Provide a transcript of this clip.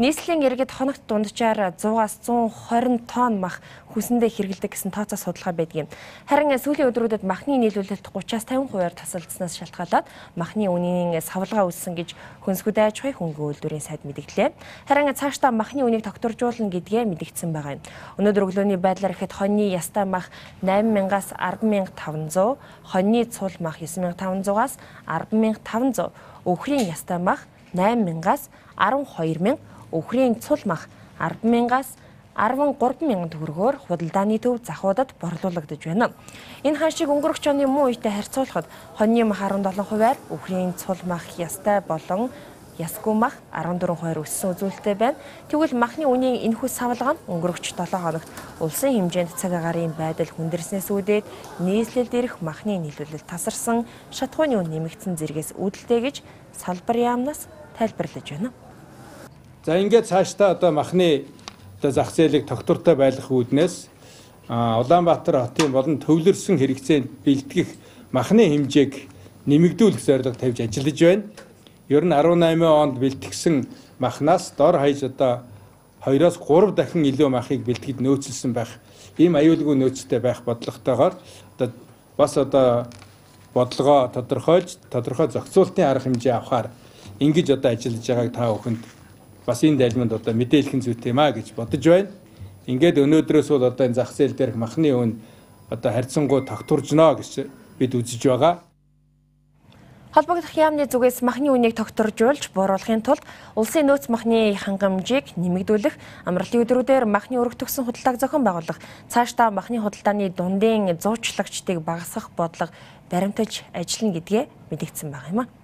Нийслэлийн иргэд хоногт дунджаар 100-аас 120 тонн мах хүсэндээ хэрэглэдэг гэсэн тооцоо судалгаа байдаг юм. Харин сүүлийн өдрүүдэд махны нийлүүлэлт 30-аас 50% тасалдсанаас шалтгаалаад махны үнийн савлгаа үүссэн гэж Хөнсгүүд аж ахуйн хөнгөн үйлдвэрийн сайд мэдгдлээ. Харин цаашдаа махны үнийг тогтворжуулна гэдгээ мэдгдсэн байгаа юм. Өнөөдөр өглөөний байдлаар ихэд хоньны ястай мах 8,000-аас 10,500, хоньны цул мах 9,500-аас 10,500, өвхрийн ястай мах 8,000-аас 12,000, өвхрийн цул мах 10,000-аас 13,000 төгрөгөөр худалдааны төв захуудад борлуулагдаж байна. Энэ ханшийг өнгөрөх оны муу үетэй харьцуулахад хоньны мах 17%-аар, өвхрийн цул мах ястай болон ясгүй мах 14% өссөн үзүүлэлттэй байна. Тэгвэл махны үнийн энэхүү савлгаа нь өнгөрөгч 7 хоногт улсын хэмжээнд цаг агаарын байдал хүндэрснээс үүдээд нийслэлд ирэх махны нийлүүлэлт тасарсан, шатхууны үн нэмэгдсэн зэрэгээс үүдэлтэй гэж салбар яамнаас тайлбарлаж байна. За ингээд цаашдаа махны зах зээлийг тогтвортой байлгах үүднээс Улаанбаатар хотын болон төвлөрсөн хэрэгцээнд бэлтгэх махны хэмжээг нэмэгдүүлэх зорилго тавьж ажиллаж байна. Ер нь 18 онд бэлтгэсэн махнаас дор хаяж 2-оос 3 дахин илүү махыг бэлтгэж нөөцлсөн байх. Ийм аюулгүй нөөцтэй байх бодлоготойгоор бас бодлогоо тодорхой зохицуултын арга хэмжээ авахар ингэж ажиллаж байгааг та бүхэнд бас энэ дайлманд мэдээлэх нь зүйтэй юм а гэж бодож байна. Ингээд өнөөдрөөс бол энэ зах зээл дээрх махны үн харьцангуй тогтворжно гэж бид үзэж байгаа. Холбогдох яамны зүгээс махны үнийг тогтворжуулж бууруулахын тулд улсын нөөц махны хангамжийг нэмэгдүүлэх, амралтын өдрүүдээр махны өргөтгсөн худалдааг зохион байгуулах, цаашдаа махны худалдааны дундын зуучлагчдыг багасгах бодлого баримтаж ажиллана гэдгээ мэдгдсэн байгаа юм а.